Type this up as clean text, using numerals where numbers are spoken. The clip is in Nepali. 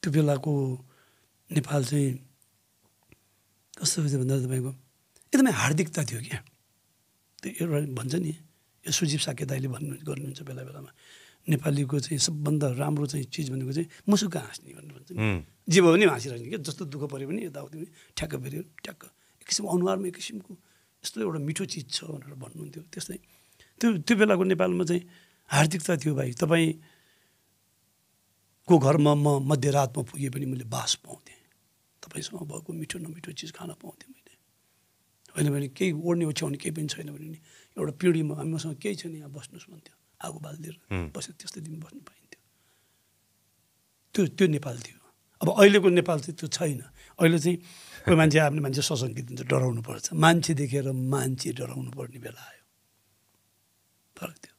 त्यो बेलाको नेपाल चाहिँ कस्तो थियो भन्दा तपाईँको एकदमै हार्दिकता थियो क्या। त्यो एउटा भन्छ नि यो सुजीव साके दाइले गर्नुहुन्छ बेला बेलामा नेपालीको चाहिँ सबभन्दा राम्रो चाहिँ चिज भनेको चाहिँ मुसुक्क हाँस्ने भनेर भन्छ नि। जे भयो भने हाँसिरहेको क्या, जस्तो दुःख पऱ्यो भने यताउति पनि ठ्याक्क फेरि ठ्याक्क एक किसिमको अनुहारमा एक किसिमको यस्तो एउटा मिठो चिज छ भनेर भन्नुहुन्थ्यो। त्यस्तै त्यो बेलाको नेपालमा चाहिँ हार्दिकता थियो। भाइ तपाईँको घरमा म मध्यरातमा पुगे पनि मैले बास पाउँथेँ, तपाईँसँग भएको मिठो नमिठो चिज खान पाउँथेँ मैले। होइन भने केही ओढ्ने ओछ्याउने केही पनि छैन भने नि एउटा पिँढीमा हामीसँग केही छैन यहाँ बस्नुहोस् भन्थ्यो, आगो बालिदिएर बसेर त्यस्तै दिन बस्नु पाइन्थ्यो। त्यो नेपाल थियो। अब अहिलेको नेपाल चाहिँ त्यो छैन। अहिले चाहिँ कोही मान्छे आफ्नो मान्छे सशङ्कित हुन्छ, डराउनु पर्छ, मान्छे देखेर मान्छे डराउनु पर्ने बेला आयो। फरक थियो।